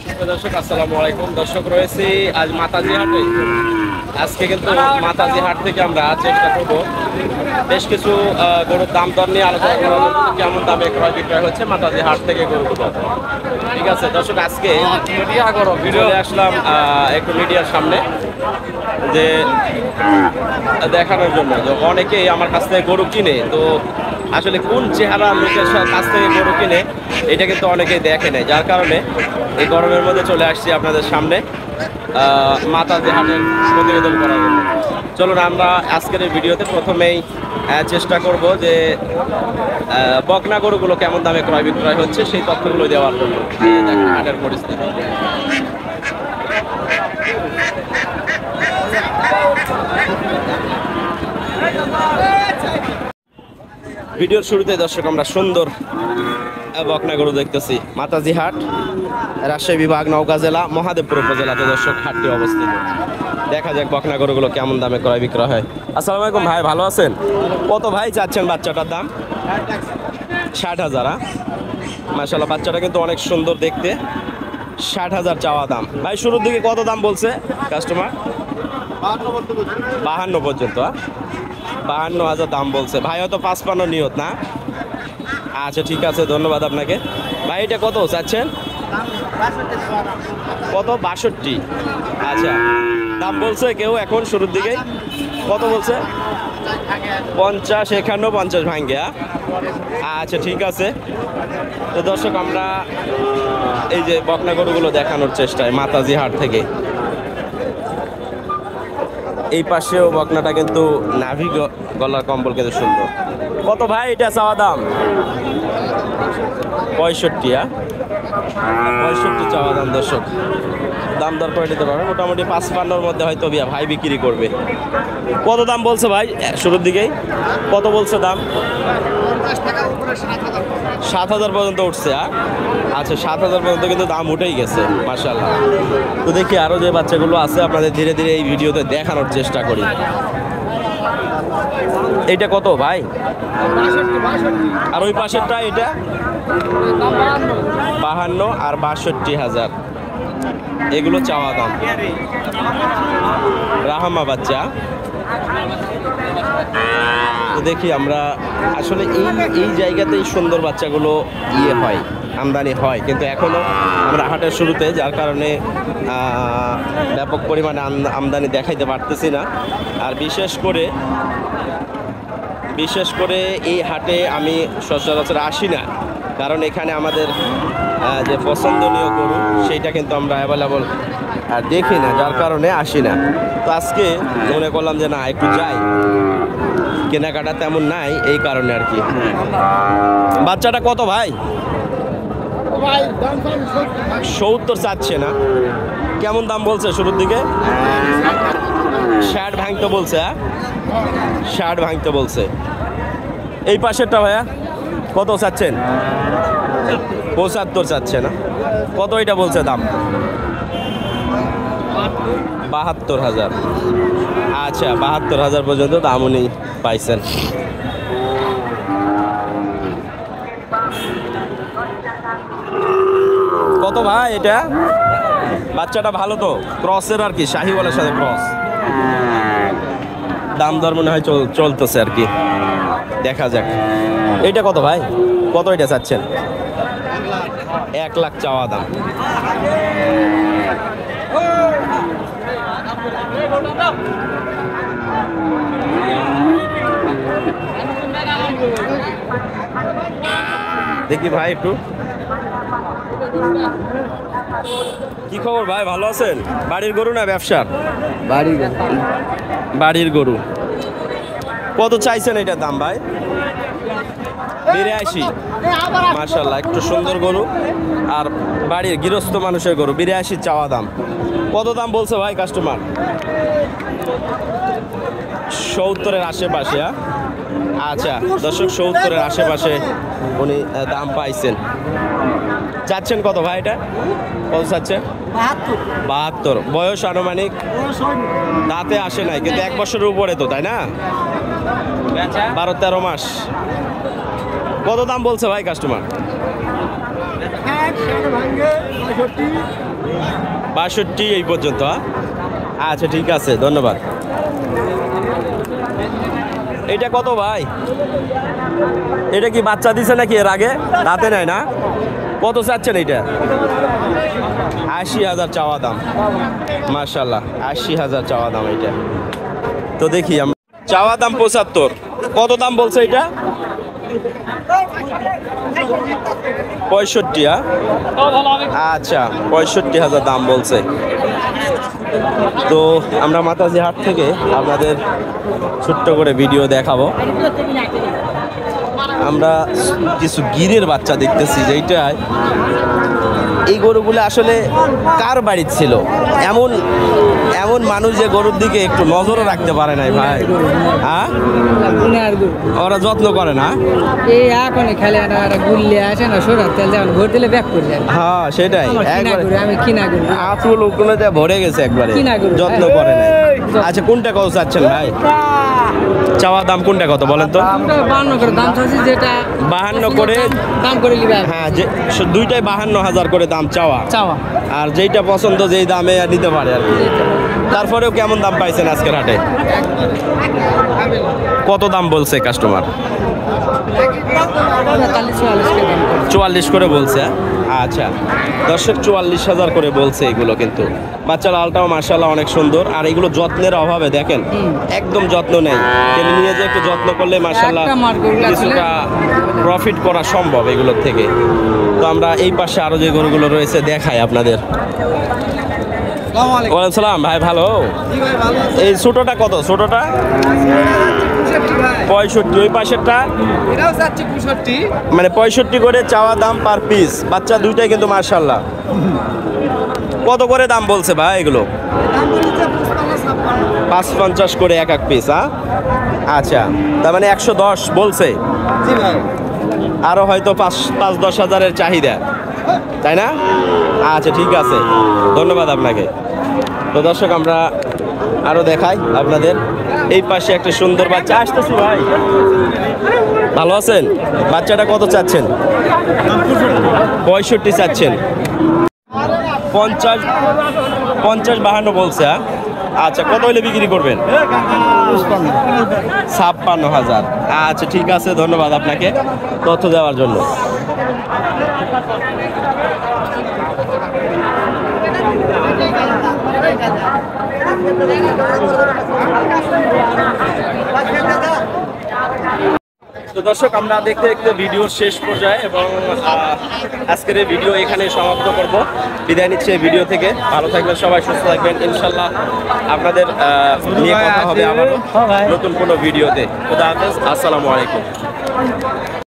দর্শক আসসালামু আলাইকুম। দর্শক রয়েছি আজ মাতাজি হাটে। আজকে কিন্তু মাতাজি হাট থেকে আমরা চেষ্টা করব বেশ কিছু গরুর দাম দর নিয়ে আলোচনা করার জন্য, কেমন দামে ক্রয় বিক্রয় হচ্ছে মাতাজি হাট থেকে গরুগুলো। ঠিক আছে দর্শক, আজকে ভিডিও আসলাম একটু মিডিয়ার সামনে যে দেখানোর জন্য যে অনেকেই আমার কাছ থেকে গরু কিনে, তো আসলে কোন চেহারা লোকের কাছ থেকে গরু কিনে এটা কিন্তু অনেকেই দেখে নেয়, যার কারণে এই গরমের মধ্যে চলে আসছি আপনাদের সামনে মাতাজি হাটের প্রতিবেদন করার জন্য। চলুন আমরা আজকের এই ভিডিওতে প্রথমেই চেষ্টা করব যে বকনা গরুগুলো কেমন দামে ক্রয় বিক্রয় হচ্ছে সেই তথ্যগুলো দেওয়ার জন্য। হাটের পরিস্থিতি ভিডিওর শুরুতে দর্শক আমরা সুন্দর বকনা গরু দেখতেছি। মাতাজি হাট, রাজশাহী বিভাগ, নওগাঁ জেলা, মহাদেবপুর উপজেলাতে দর্শক হাটটি অবস্থিত। দেখা যাক বকনা গরুগুলো কেমন দামে ক্রয় বিক্রয় হয়। আসসালামু আলাইকুম ভাই, ভালো আছেন? কত ভাই চাচ্ছেন বাচ্চাটার দাম? 60,000। মাশাআল্লাহ, বাচ্চাটা কিন্তু অনেক সুন্দর দেখতে। 60,000 চাওয়া দাম। ভাই শুরুর দিকে কত দাম বলছে কাস্টমার? 52 পর্যন্ত। 52,000 দাম বলছে। ভাই হয়তো 55 নিয়ত না? আচ্ছা ঠিক আছে, ধন্যবাদ আপনাকে। ভাই এটা কত চাচ্ছেন? কত? 62। আচ্ছা, দাম বলছে কেউ এখন শুরুর দিকে? কত বলছে? 50, 51, 50 ভাঙ্গে। আচ্ছা ঠিক আছে। তো দর্শক আমরা এই যে বকনা গরুগুলো দেখানোর চেষ্টায় মাতাজি হাট থেকে। এই পাশেও বকনাটা কিন্তু নাভি গলার কম্বল কিন্তু সুন্দর। কত ভাই এটা চাওয়া দাম? 65। 65 চাওয়া দাম দর্শক। দাম দর করে দিতে পারবে মোটামুটি 55-র মধ্যে হয়তো ভাই বিক্রি করবে। কত দাম বলছে ভাই শুরুর দিকেই? কত বলছে দাম? 7,000 পর্যন্ত উঠছে। আচ্ছা 7,000 পর্যন্ত কিন্তু দাম উঠেই গেছে মাশাআল্লাহ। তো দেখি আরো যে বাচ্চাগুলো আছে আপনাদের ধীরে ধীরে এই ভিডিওতে দেখানোর চেষ্টা করি। এইটা কত ভাই? আর ওই পাশেরটা এটা 52 আর 62,000 এগুলো চাওয়া দাম। রাহামা বাচ্চা। দেখি আমরা আসলে এই জায়গাতেই সুন্দর বাচ্চাগুলো হয়, আমদানি হয়, কিন্তু এখনো আমরা হাটের শুরুতে, যার কারণে ব্যাপক পরিমাণে আমদানি দেখাইতে পারতেছি না। আর বিশেষ করে এই হাটে আমি সচরাচর আসি না, কারণ এখানে আমাদের যে পছন্দনীয় গরু সেইটা কিন্তু আমরা অ্যাভেলেবল দেখি না, যার কারণে আসি না। তো আজকে মনে করলাম যে না একটু যাই, কেনাকাটা তেমন নাই এই কারণে আর কি। বাচ্চাটা কত ভাই? 70 চাচ্ছে না? কেমন দাম বলছে শুরুর দিকে? 60 ভাঙতে বলছে। 60 ভাঙতে বলছে। এই পাশেরটা ভাইয়া কত চাচ্ছেন? 75 চাচ্ছে না? কত এটা বলছে দাম? 72,000। আচ্ছা 72,000 পর্যন্ত দাম উনি পাইছেন। কত ভাই এটা? বাচ্চাটা ভালো তো, ক্রসের আর কি, শাহিওয়ালের সাথে ক্রস। দাম দর মনে হয় চলতেছে আর কি, দেখা যাক। এইটা কত ভাই? কত এটা চাচ্ছেন? 1 লাখ চাওয়া দাম। দেখি ভাই একটু কি খবর ভাই, ভালো আছেন? বাড়ির গরু না ব্যবসার? বাড়ির গরু। কত চাইছেন এটার দাম ভাই? 82। মাশাআল্লাহ, একটু সুন্দর গরু আর বাড়ির গৃহস্থ মানুষের গরু। 82 চাওয়া দাম। কত দাম বলছে ভাই কাস্টমার? 70-এর আশেপাশে। আচ্ছা দর্শক, 70-এর আশেপাশে উনি দাম পাইছেন। চাচ্ছেন কত ভাই এটা? কত চাচ্ছেন? 72। বয়স আনুমানিক? দাঁতে আসে নাই, কিন্তু 1 বছরের উপরে তো, তাই না? 12-13 মাস। কত দাম বলছে ভাই কাস্টমার? 62 এই পর্যন্ত। আচ্ছা ঠিক আছে, ধন্যবাদ। এটা কত ভাই? এটা কি বাচ্চা দিছে নাকি এর আগে? রাতে নাই না? কত চাচ্ছেন এইটা? 80,000 চাওয়া দাম। মাশাআল্লাহ, 80,000 চাওয়া দাম এইটা। তো দেখি আমরা, চাওয়া দাম 75। কত দাম বলছে এটা? 65। আচ্ছা, 65,000 দাম বলছে। তো আমরা মাতাজি হাট থেকে আপনাদের ছোট্ট করে ভিডিও দেখাবো। আমরা কিছু গিরের বাচ্চা দেখতেছি, যেইটায় এই গরুগুলো আসলে কার বাড়ির ছিল? এমন এমন মানুষ যে গরুর দিকে একটু নজরও রাখতে পারে নাই ভাই। হ্যাঁ, ওরা যত্ন করে না। এই এখন খেলে একটা গুল্লে আসে না, সোনার তেল যেমন ভোট দিলে ব্যাক করে যায়। হ্যাঁ সেটাই, আমি কিনা গরু আঁচল ওগুলোতে ভরে গেছে একবারে, যত্ন করে নাই। আচ্ছা কোনটা কত চাচ্ছেন ভাই? চাওয়া দাম কোনটা কত বলেন তো? 52 করে দাম চাচ্ছি, যেটা 52 করে দাম করে নিবে। হ্যাঁ, যে দুইটাই 52,000 করে দাম চাওয়া। আর যেইটা পছন্দ যেই দামে নিতে পারে আর কি। তারপরেও কেমন দাম পাইছেন আজকের হাটে? কত দাম বলছে কাস্টমার? 44 করে বলছে। আচ্ছা দর্শক, 44,000 করে বলছে এগুলো। কিন্তু বাচ্চা লালটাও মাশাআল্লাহ অনেক সুন্দর। আর এগুলো যত্নের অভাবে দেখেন, একদম যত্ন নেই। কিন্তু নিয়ে যে একটু যত্ন করলে মাশাআল্লাহ কিছুটা প্রফিট করা সম্ভব এগুলোর থেকে। তো আমরা এই পাশে আরো যে গরুগুলো রয়েছে দেখাই আপনাদের। ওয়ালাইকুম সালাম ভাই, ভালো? এই ছোটটা কত? ছোটটা 65। ওই পাশেরটা মানে 65 করে চাওয়া দাম পার পিস। বাচ্চা দুইটাই কিন্তু মাশাআল্লাহ। কত করে দাম বলছে ভাই এগুলো? 550 করে এক এক পিস। আচ্ছা, তার মানে 110 বলছে। আরো হয়তো 5-10 হাজারের চাহিদা, তাই না? আচ্ছা ঠিক আছে, ধন্যবাদ আপনাকে। তো দর্শক, আমরা আরো দেখাই আপনাদের। এই পাশে একটা সুন্দর বাচ্চা আসতেছি ভাই, ভালো আছেন? বাচ্চাটা কত চাচ্ছেন? 65 চাচ্ছেন। 50-52 বলছে। আচ্ছা, কত হলে বিক্রি করবেন? 56,000। আচ্ছা ঠিক আছে, ধন্যবাদ আপনাকে তথ্য দেওয়ার জন্য। তো দর্শক, আমরা দেখতে দেখতে ভিডিওর শেষ পর্যায়ে এবং আজকের এই ভিডিও এখানে সমাপ্ত করব। বিদায় নিচ্ছে এই ভিডিও থেকে। ভালো থাকবেন সবাই, সুস্থ থাকবেন। ইনশাল্লাহ আপনাদের নিয়ে কথা হবে আবার নতুন কোনো ভিডিওতে। খোদা হাফেজ, আসসালামু আলাইকুম।